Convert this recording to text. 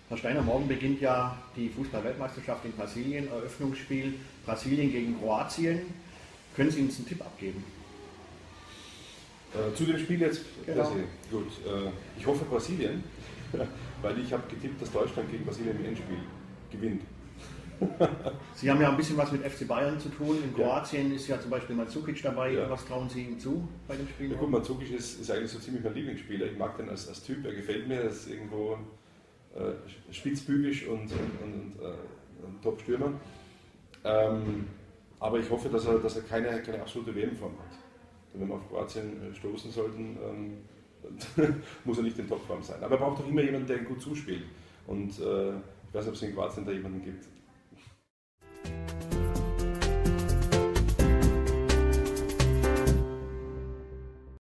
Herr Steiner, morgen beginnt ja die Fußball-Weltmeisterschaft in Brasilien, Eröffnungsspiel Brasilien gegen Kroatien. Können Sie uns einen Tipp abgeben? Zu dem Spiel jetzt, Genau. gut. Ich hoffe Brasilien, weil ich habe getippt, dass Deutschland gegen Brasilien im Endspiel gewinnt. Sie haben ja ein bisschen was mit FC Bayern zu tun. In Ja. Kroatien ist ja zum Beispiel Mandzukic dabei. Ja. Was trauen Sie ihm zu bei dem Spiel? Ja, gut, Mandzukic ist eigentlich so ziemlich mein Lieblingsspieler. Ich mag den als Typ, er gefällt mir, er ist irgendwo spitzbübisch und ein Top-Stürmer. Aber ich hoffe, dass er keine absolute WM-Form hat. Wenn wir auf Kroatien stoßen sollten, muss er nicht in Topform sein. Aber er braucht doch immer jemanden, der ihn gut zuspielt. Und ich weiß nicht, ob es in Kroatien da jemanden gibt.